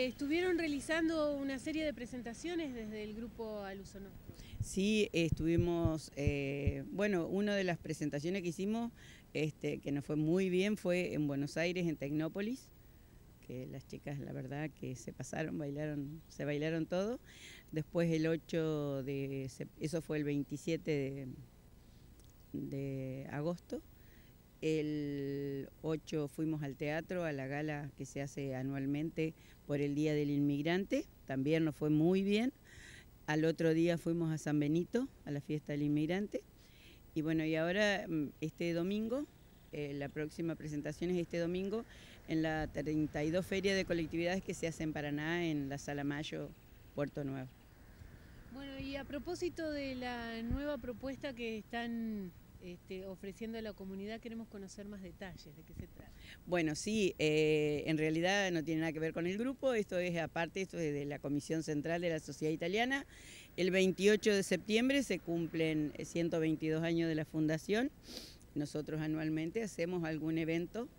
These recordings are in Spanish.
Estuvieron realizando una serie de presentaciones desde el grupo Al Uso Nostro. Sí, estuvimos, bueno, una de las presentaciones que hicimos, que nos fue muy bien, fue en Buenos Aires, en Tecnópolis, que las chicas, la verdad, que se pasaron, se bailaron todo. Después el 8 de, eso fue el 27 de agosto. El 8 fuimos al teatro, a la gala que se hace anualmente por el Día del Inmigrante, también nos fue muy bien. Al otro día fuimos a San Benito, a la fiesta del inmigrante. Y bueno, y ahora este domingo, la próxima presentación es este domingo, en la 32 Feria de Colectividades que se hace en Paraná, en la Sala Mayo, Puerto Nuevo. Bueno, y a propósito de la nueva propuesta que están ofreciendo a la comunidad, queremos conocer más detalles, ¿de qué se trata? Bueno, sí, en realidad no tiene nada que ver con el grupo, esto es aparte, esto es de la Comisión Central de la Sociedad Italiana. El 28 de septiembre se cumplen 122 años de la fundación. Nosotros anualmente hacemos algún evento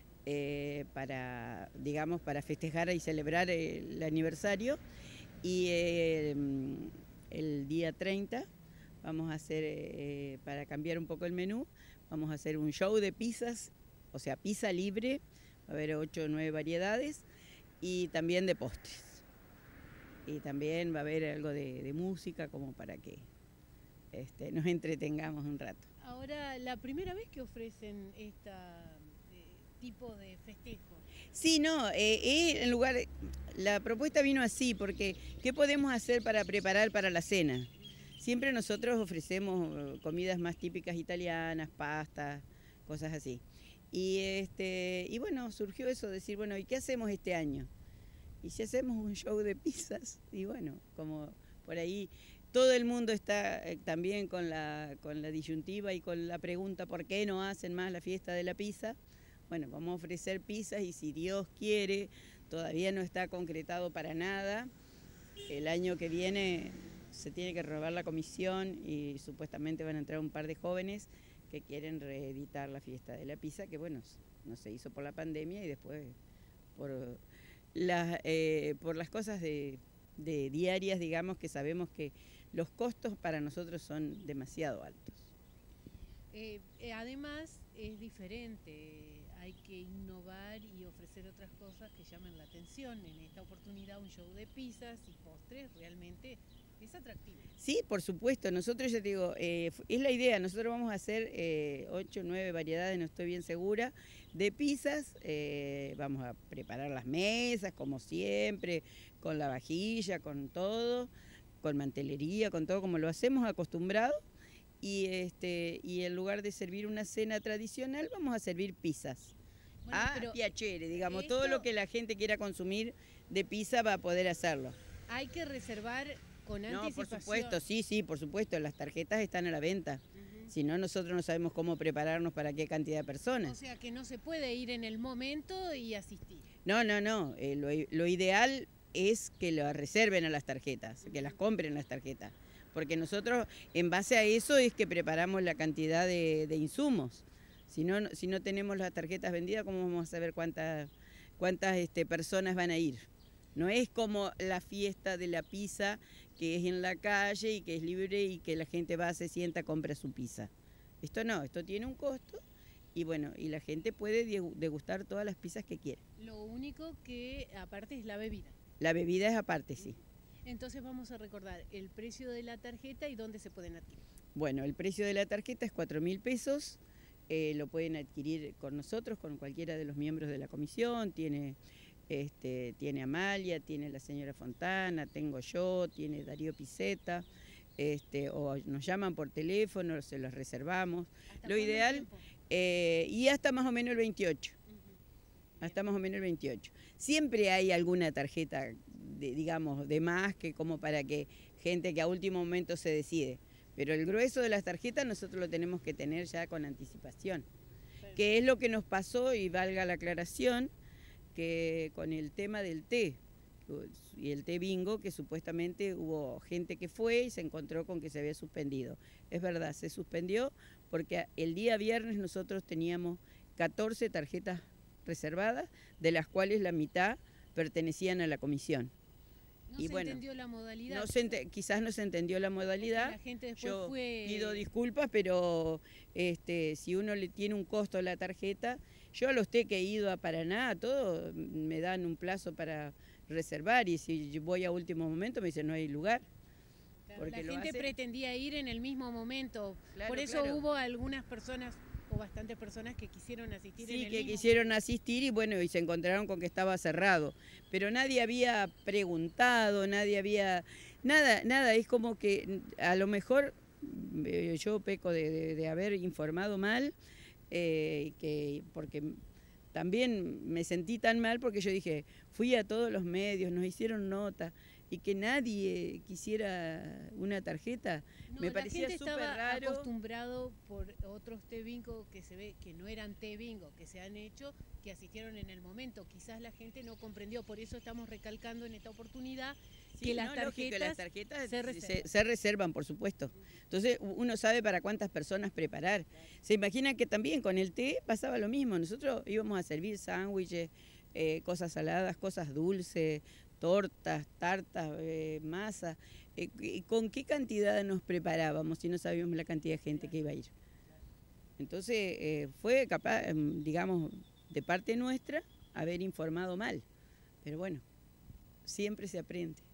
para, digamos, para festejar y celebrar el aniversario. Y el día 30 vamos a hacer, para cambiar un poco el menú, vamos a hacer un show de pizzas, o sea, pizza libre, va a haber 8 o 9 variedades, y también de postres. Y también va a haber algo de música, como para que nos entretengamos un rato. Ahora, la primera vez que ofrecen este tipo de festejo. Sí, no, en lugar, la propuesta vino así, porque ¿qué podemos hacer para preparar para la cena? Siempre nosotros ofrecemos comidas más típicas italianas, pastas, cosas así. Y bueno, surgió eso, decir, bueno, ¿y qué hacemos este año? Y si hacemos un show de pizzas, y bueno, como por ahí todo el mundo está también con la disyuntiva y con la pregunta ¿por qué no hacen más la fiesta de la pizza? Bueno, vamos a ofrecer pizzas y si Dios quiere, todavía no está concretado para nada. El año que viene se tiene que renovar la comisión y supuestamente van a entrar un par de jóvenes que quieren reeditar la fiesta de la pizza, que bueno, no se hizo por la pandemia y después por las cosas de diarias, digamos, que sabemos que los costos para nosotros son demasiado altos. Además es diferente, hay que innovar y ofrecer otras cosas que llamen la atención. En esta oportunidad un show de pizzas y postres realmente es atractivo. Sí, por supuesto, nosotros ya te digo, es la idea, nosotros vamos a hacer 8 o 9 variedades, no estoy bien segura, de pizzas, vamos a preparar las mesas como siempre, con la vajilla, con todo, con mantelería, con todo como lo hacemos acostumbrado. Y en lugar de servir una cena tradicional, vamos a servir pizzas. Bueno, piacere, digamos, todo lo que la gente quiera consumir de pizza va a poder hacerlo. Hay que reservar con anticipación. No, por supuesto, sí, por supuesto, las tarjetas están a la venta. Si no, nosotros no sabemos cómo prepararnos para qué cantidad de personas. O sea que no se puede ir en el momento y asistir. No, lo ideal es que lo reserven a las tarjetas, que las compren las tarjetas. Porque nosotros, en base a eso, es que preparamos la cantidad de insumos. Si no tenemos las tarjetas vendidas, ¿cómo vamos a saber cuántas personas van a ir? No es como la fiesta de la pizza, que es en la calle y que es libre y que la gente va, se sienta, compra su pizza. Esto no, esto tiene un costo y bueno, y la gente puede degustar todas las pizzas que quiera. Lo único que aparte es la bebida. La bebida es aparte, sí. Entonces vamos a recordar el precio de la tarjeta y dónde se pueden adquirir. Bueno, el precio de la tarjeta es 4.000 pesos, lo pueden adquirir con nosotros, con cualquiera de los miembros de la comisión, tiene Amalia, tiene la señora Fontana, tengo yo, tiene Darío Piceta, o nos llaman por teléfono, se los reservamos. Lo ideal, y hasta más o menos el 28. Hasta más o menos el 28. Siempre hay alguna tarjeta, digamos, de más, que como para que gente que a último momento se decide. Pero el grueso de las tarjetas nosotros lo tenemos que tener ya con anticipación. Que es lo que nos pasó, y valga la aclaración, que con el tema del té y el té bingo, que supuestamente hubo gente que fue y se encontró con que se había suspendido. Es verdad, se suspendió porque el día viernes nosotros teníamos 14 tarjetas reservadas, de las cuales la mitad pertenecían a la comisión. No se entendió la modalidad. Quizás no se entendió la modalidad. La gente después Yo pido disculpas, pero si uno le tiene un costo a la tarjeta, yo a los que he ido a Paraná, a todo, me dan un plazo para reservar, y si voy a último momento me dicen no hay lugar. Claro, porque la gente pretendía ir en el mismo momento, claro, por eso hubo algunas personas o bastantes personas que quisieron asistir en el mismo quisieron asistir, y bueno, y se encontraron con que estaba cerrado, pero nadie había preguntado, nadie había, nada, es como que a lo mejor yo peco de haber informado mal, porque también me sentí tan mal porque yo dije, fui a todos los medios, nos hicieron nota, y que nadie quisiera una tarjeta, me parecía súper raro. Estaba acostumbrado por otros T-Bingo que se ve que no eran T-Bingo, que se han hecho, que asistieron en el momento. Quizás la gente no comprendió, por eso estamos recalcando en esta oportunidad que las tarjetas se reservan, por supuesto. Entonces uno sabe para cuántas personas preparar. Se imagina que también con el té pasaba lo mismo. Nosotros íbamos a servir sándwiches, cosas saladas, cosas dulces, tortas, tartas, masa. ¿Con qué cantidad nos preparábamos si no sabíamos la cantidad de gente que iba a ir? Entonces fue capaz, digamos, de parte nuestra haber informado mal. Pero bueno, siempre se aprende.